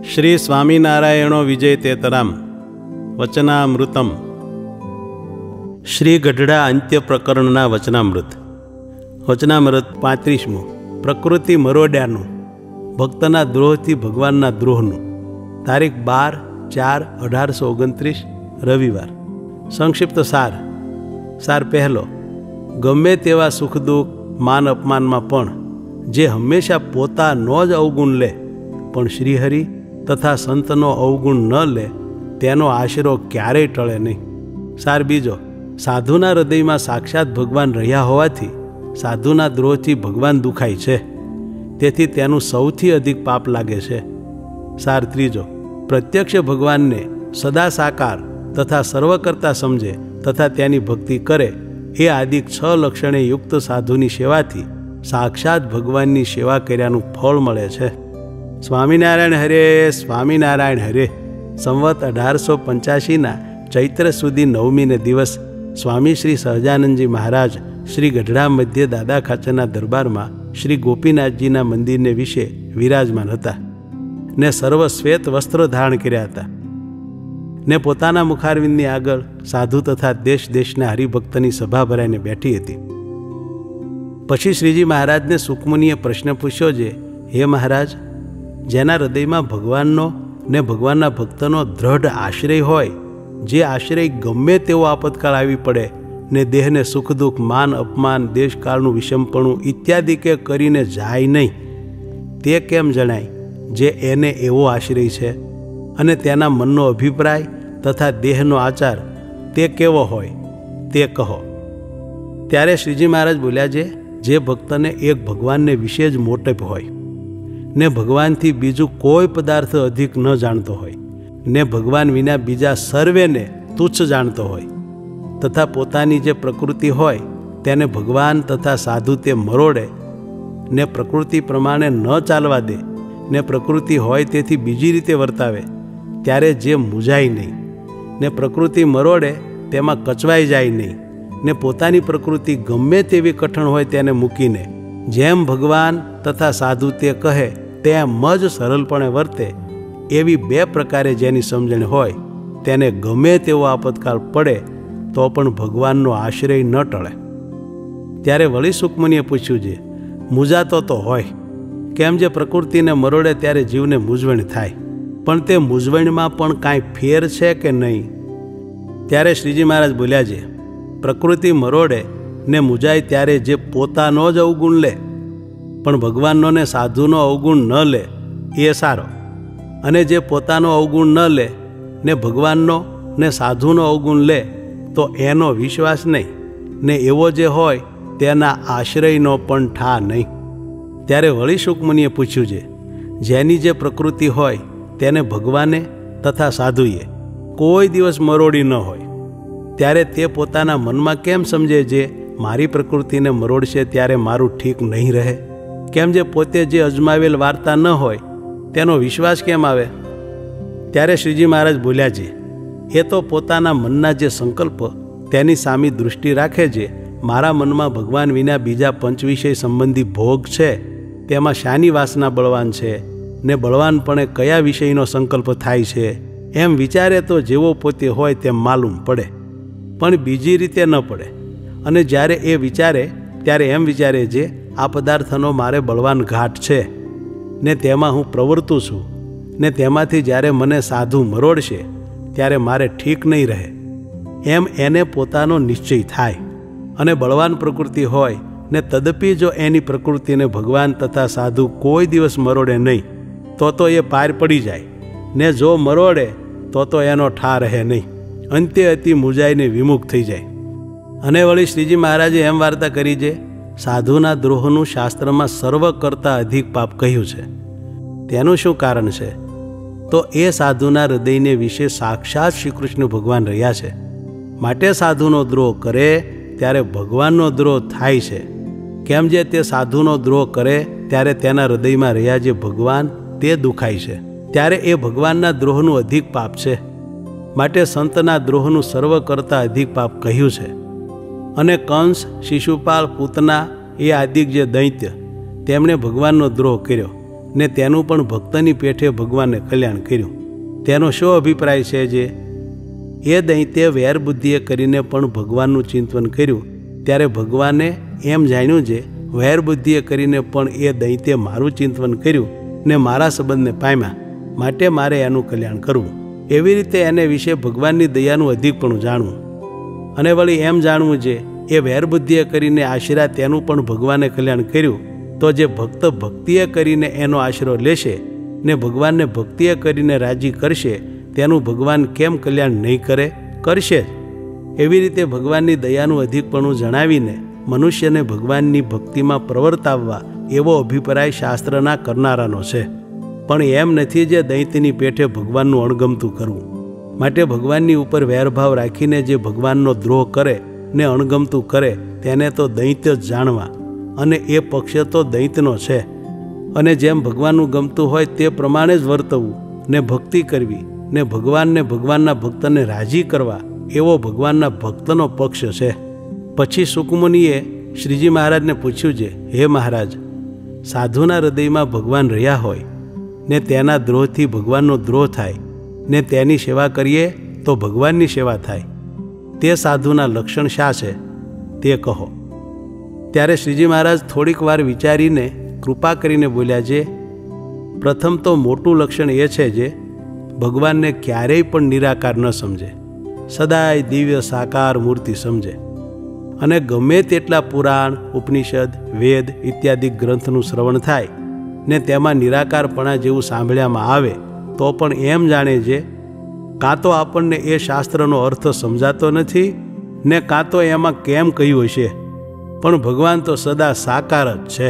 શ્રી સ્વામિનારાયણો વિજયતેતરામ વચનામૃતમ. શ્રી ગઢડા અંત્ય પ્રકરણના વચનામૃત. વચનામૃત 35. પ્રકૃતિ મરોડ્યાનું, ભક્તના દ્રોહથી ભગવાનના દ્રોહનું. તારીખ 12/4/1829 રવિવાર. સંક્ષિપ્ત સાર પહેલો. ગમે તેવા સુખ દુઃખ માન અપમાનમાં પણ જે હંમેશા પોતાનો જ અવગુણ લે પણ શ્રીહરિ તથા સંતનો અવગુણ ન લે તેનો આશરો ક્યારેય ટળે નહીં. સાર બીજો. સાધુના હૃદયમાં સાક્ષાત ભગવાન રહ્યા હોવાથી સાધુના દ્રોહથી ભગવાન દુખાય છે, તેથી તેનું સૌથી અધિક પાપ લાગે છે. સાર ત્રીજો. પ્રત્યક્ષ ભગવાનને સદા સાકાર તથા સર્વકર્તા સમજે તથા તેની ભક્તિ કરે એ આદિક 6 લક્ષણે યુક્ત સાધુની સેવાથી સાક્ષાત ભગવાનની સેવા કર્યાનું ફળ મળે છે. સ્વામિનારાયણ હરે, સ્વામિનારાયણ હરે. સંવત 1885ના ચૈત્ર સુધી 9મીને દિવસ સ્વામી શ્રી સહજાનંદજી મહારાજ શ્રી ગઢડા મધ્ય દાદા ખાચરના દરબારમાં શ્રી ગોપીનાથજીના મંદિરને વિશે વિરાજમાન હતા ને સર્વ શ્વેત વસ્ત્ર ધારણ કર્યા હતા ને પોતાના મુખારવિંદની આગળ સાધુ તથા દેશ દેશના હરિભક્તની સભા ભરાઈને બેઠી હતી. પછી શ્રીજી મહારાજને સુકમુનિએ પ્રશ્ન પૂછ્યો છે, હે મહારાજ, જેના હૃદયમાં ભગવાનનો ને ભગવાનના ભક્તનો દ્રઢ આશ્રય હોય, જે આશ્રય ગમે તેવો આપતકાળ આવી પડે ને દેહને સુખ દુઃખ માન અપમાન દેશકાળનું વિષમપણું ઇત્યાદિ કે કરીને જાય નહીં, તે કેમ જણાય જે એને એવો આશ્રય છે? અને તેના મનનો અભિપ્રાય તથા દેહનો આચાર તે કેવો હોય તે કહો. ત્યારે શ્રીજી મહારાજ બોલ્યા છે, જે ભક્તને એક ભગવાનને વિશે જ મોટેપ હોય ને ભગવાનથી બીજું કોઈ પદાર્થ અધિક ન જાણતો હોય ને ભગવાન વિના બીજા સર્વેને તુચ્છ જાણતો હોય તથા પોતાની જે પ્રકૃતિ હોય તેને ભગવાન તથા સાધુ તે મરોડે ને પ્રકૃતિ પ્રમાણે ન ચાલવા દે ને પ્રકૃતિ હોય તેથી બીજી રીતે વર્તાવે, ત્યારે જે મૂંઝાય નહીં ને પ્રકૃતિ મરોડે તેમાં કચવાઈ જાય નહીં ને પોતાની પ્રકૃતિ ગમે તેવી કઠણ હોય તેને મૂકીને જેમ ભગવાન તથા સાધુ તે કહે તેમ જ સરળપણે વર્તે, એવી 2 પ્રકારે જેની સમજણ હોય તેને ગમે તેવો આપતકાળ પડે તો પણ ભગવાનનો આશ્રય ન ટળે. ત્યારે વળી સુકમુનિએ પૂછ્યું છે, મૂંઝાતો તો હોય, કેમ જે પ્રકૃતિને મરોડે ત્યારે જીવને મૂંઝવણ થાય, પણ તે મૂંઝવણમાં પણ કાંઈ ફેર છે કે નહીં? ત્યારે શ્રીજી મહારાજ બોલ્યા છે, પ્રકૃતિ મરોડે ને મૂંઝાય ત્યારે જે પોતાનો જ અવગુણ લે પણ ભગવાનનો ને સાધુનો અવગુણ ન લે એ સારો, અને જે પોતાનો અવગુણ ન લે ને ભગવાનનો ને સાધુનો અવગુણ લે તો એનો વિશ્વાસ નહીં ને એવો જે હોય તેના આશ્રયનો પણ ઠા નહીં. ત્યારે વળી સુકમુનિએ પૂછ્યું છે, જેની જે પ્રકૃતિ હોય તેને ભગવાને તથા સાધુએ કોઈ દિવસ મરોડી ન હોય, ત્યારે તે પોતાના મનમાં કેમ સમજે જે મારી પ્રકૃતિને મરોડશે ત્યારે મારું ઠીક નહીં રહે? કેમ જે પોતે જે અજમાવેલ વાર્તા ન હોય તેનો વિશ્વાસ કેમ આવે? ત્યારે શ્રીજી મહારાજ બોલ્યા છે, એ તો પોતાના મનના જે સંકલ્પ તેની સામી દૃષ્ટિ રાખે છે. મારા મનમાં ભગવાન વિના બીજા પંચવિષય સંબંધી ભોગ છે, તેમાં શાની વાસના બળવાન છે ને બળવાનપણે કયા વિષયનો સંકલ્પ થાય છે, એમ વિચારે તો જેવો પોતે હોય તેમ માલુમ પડે, પણ બીજી રીતે ન પડે. અને જ્યારે એ વિચારે ત્યારે એમ વિચારે છે, આ પદાર્થનો મારે બળવાન ઘાટ છે ને તેમાં હું પ્રવર્તું છું ને તેમાંથી જ્યારે મને સાધુ મરોડશે ત્યારે મારે ઠીક નહીં રહે, એમ એને પોતાનો નિશ્ચય થાય. અને બળવાન પ્રકૃતિ હોય ને તદપી જો એની પ્રકૃતિને ભગવાન તથા સાધુ કોઈ દિવસ મરોડે નહીં તો એ પાર પડી જાય ને જો મરોડે તો એનો ઠા રહે નહીં, અંતે અતિ મૂંઝાઈને વિમુખ થઈ જાય. અને વળી શ્રીજી મહારાજે એમ વાર્તા કરી છે, સાધુના દ્રોહનું શાસ્ત્રમાં સર્વ કરતાં અધિક પાપ કહ્યું છે. તેનું શું કારણ છે? તો એ સાધુના હૃદયને વિશે સાક્ષાત શ્રી કૃષ્ણ ભગવાન રહ્યા છે, માટે સાધુનો દ્રોહ કરે ત્યારે ભગવાનનો દ્રોહ થાય છે. કેમ જે તે સાધુનો દ્રોહ કરે ત્યારે તેના હૃદયમાં રહ્યા જે ભગવાન તે દુખાય છે, ત્યારે એ ભગવાનના દ્રોહનું અધિક પાપ છે. માટે સંતના દ્રોહનું સર્વ કરતાં અધિક પાપ કહ્યું છે. અને કંસ, શિશુપાલ, પૂતના એ આદિક જે દૈત્ય તેમણે ભગવાનનો દ્રોહ કર્યો ને તેનું પણ ભક્તની પેઠે ભગવાને કલ્યાણ કર્યું. તેનો શો અભિપ્રાય છે? જે એ દૈત્ય વેરબુદ્ધિએ કરીને પણ ભગવાનનું ચિંતન કર્યું, ત્યારે ભગવાને એમ જાણ્યું છે વેરબુદ્ધિએ કરીને પણ એ દૈત્ય મારું ચિંતન કર્યું ને મારા સંબંધને પામ્યા, માટે મારે એનું કલ્યાણ કરવું. એવી રીતે એને વિશે ભગવાનની દયાનું અધિકપણું જાણવું. અને વળી એમ જાણવું છે એ વેરબુદ્ધિએ કરીને આશરા તેનું પણ ભગવાને કલ્યાણ કર્યું, તો જે ભક્ત ભક્તિએ કરીને એનો આશરો લેશે ને ભગવાનને ભક્તિએ કરીને રાજી કરશે, તેનું ભગવાન કેમ કલ્યાણ નહીં કરે? કરશે જ. એવી રીતે ભગવાનની દયાનું અધિકપણું જણાવીને મનુષ્યને ભગવાનની ભક્તિમાં પ્રવર્તાવવા એવો અભિપ્રાય શાસ્ત્રના કરનારાનો છે. પણ એમ નથી જે દૈત્યની પેઠે ભગવાનનું અણગમતું કરવું. માટે ભગવાનની ઉપર વેરભાવ રાખીને જે ભગવાનનો દ્રોહ કરે ને અણગમતું કરે તેને તો દૈત્ય જ જાણવા, અને એ પક્ષ તો દૈત્યનો છે. અને જેમ ભગવાનનું ગમતું હોય તે પ્રમાણે જ વર્તવું ને ભક્તિ કરવી ને ભગવાનને ભગવાનના ભક્તને રાજી કરવા એવો ભગવાનના ભક્તનો પક્ષ છે. પછી સુકમુનિએ શ્રીજી મહારાજને પૂછ્યું છે, હે મહારાજ, સાધુના હૃદયમાં ભગવાન રહ્યા હોય ને તેના દ્રોહથી ભગવાનનો દ્રોહ થાય ને તેની સેવા કરીએ તો ભગવાનની સેવા થાય, તે સાધુના લક્ષણ શા છે તે કહો. ત્યારે શ્રીજી મહારાજ થોડીક વાર વિચારીને કૃપા કરીને બોલ્યા છે, પ્રથમ તો મોટું લક્ષણ એ છે જે ભગવાનને ક્યારેય પણ નિરાકાર ન સમજે, સદાય દિવ્ય સાકાર મૂર્તિ સમજે. અને ગમે તેટલા પુરાણ, ઉપનિષદ, વેદ ઇત્યાદિ ગ્રંથનું શ્રવણ થાય ને તેમાં નિરાકારપણા જેવું સાંભળ્યામાં આવે તો પણ એમ જાણે છે કાં તો આપણને એ શાસ્ત્રનો અર્થ સમજાતો નથી ને કાં તો એમાં કેમ કહ્યું હશે, પણ ભગવાન તો સદા સાકાર જ છે.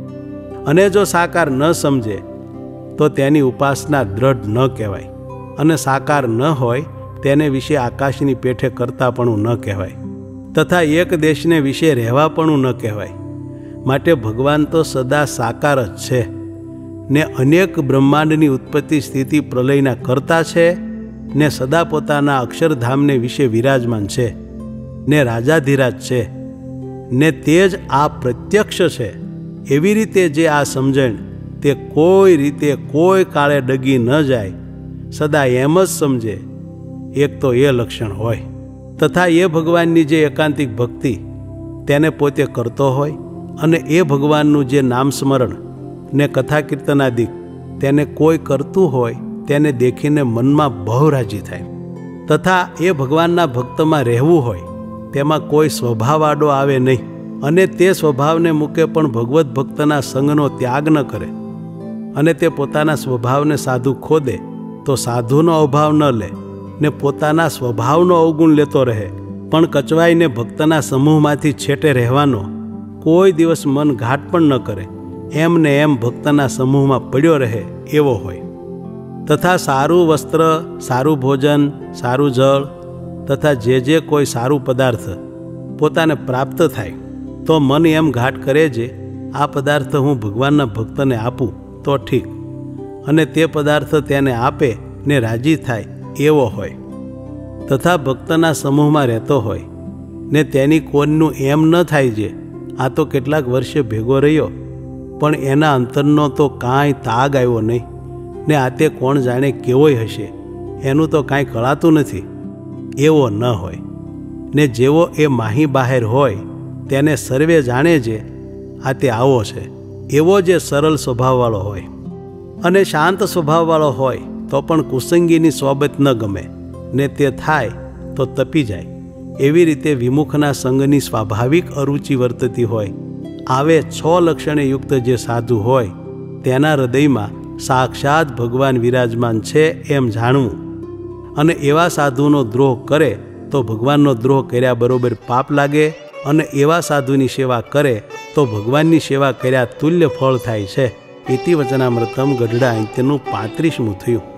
અને જો સાકાર ન સમજે તો તેની ઉપાસના દ્રઢ ન કહેવાય, અને સાકાર ન હોય તેને વિશે આકાશની પેઠે કરતાપણું ન કહેવાય, તથા એક દેશને વિશે રહેવાપણું ન કહેવાય. માટે ભગવાન તો સદા સાકાર જ છે ને અનેક બ્રહ્માંડની ઉત્પત્તિ સ્થિતિ પ્રલયના કરતા છે ને સદા પોતાના અક્ષરધામને વિશે વિરાજમાન છે ને રાજાધિરાજ છે ને તે જ આ પ્રત્યક્ષ છે. એવી રીતે જે આ સમજણ તે કોઈ રીતે કોઈ કાળે ડગી ન જાય, સદા એમ જ સમજે, એક તો એ લક્ષણ હોય. તથા એ ભગવાનની જે એકાંતિક ભક્તિ તેને પોતે કરતો હોય અને એ ભગવાનનું જે નામ સ્મરણ ને કથા કીર્તનાદિક તેને કોઈ કરતું હોય તેને દેખીને મનમાં બહુ રાજી થાય. તથા એ ભગવાનના ભક્તમાં રહેવું હોય તેમાં કોઈ સ્વભાવ આડો આવે નહીં, અને તે સ્વભાવને મૂકે પણ ભગવત ભક્તના સંગનો ત્યાગ ન કરે, અને તે પોતાના સ્વભાવને સાધુ ખોદે તો સાધુનો અભાવ ન લે ને પોતાના સ્વભાવનો અવગુણ લેતો રહે, પણ કચવાઈને ભક્તના સમૂહમાંથી છેટે રહેવાનો કોઈ દિવસ મન ઘાટ પણ ન કરે, એમ ને એમ ભક્તના સમૂહમાં પડ્યો રહે એવો હોય. તથા સારું વસ્ત્ર, સારું ભોજન, સારું જળ તથા જે કોઈ સારું પદાર્થ પોતાને પ્રાપ્ત થાય તો મન એમ ઘાટ કરે છે આ પદાર્થ હું ભગવાનના ભક્તને આપું તો ઠીક, અને તે પદાર્થ તેને આપે ને રાજી થાય એવો હોય. તથા ભક્તના સમૂહમાં રહેતો હોય ને તેની કોઈનું એમ ન થાય છે આ તો કેટલાક વર્ષે ભેગો રહ્યો પણ એના અંતરનો તો કાંઈ તાગ આવ્યો નહીં ને આ તે કોણ જાણે કેવોય હશે, એનું તો કાંઈ કળાતું નથી, એવો ન હોય. ને જેવો એ માહી બહાર હોય તેને સર્વે જાણે છે આ તે આવો છે, એવો જે સરળ સ્વભાવવાળો હોય અને શાંત સ્વભાવવાળો હોય તો પણ કુસંગીની સોબત ન ગમે ને તે થાય તો તપી જાય. એવી રીતે વિમુખના સંગની સ્વાભાવિક અરુચિ વર્તતી હોય આવે 6 લક્ષણે યુક્ત જે સાધુ હોય તેના હૃદયમાં સાક્ષાત ભગવાન વિરાજમાન છે એમ જાણવું. અને એવા સાધુનો દ્રોહ કરે તો ભગવાનનો દ્રોહ કર્યા બરોબર પાપ લાગે, અને એવા સાધુની સેવા કરે તો ભગવાનની સેવા કર્યા તુલ્ય ફળ થાય છે. ઇતિ વચનામૃતમ ગઢડા અંત્યનું 35મું થયું.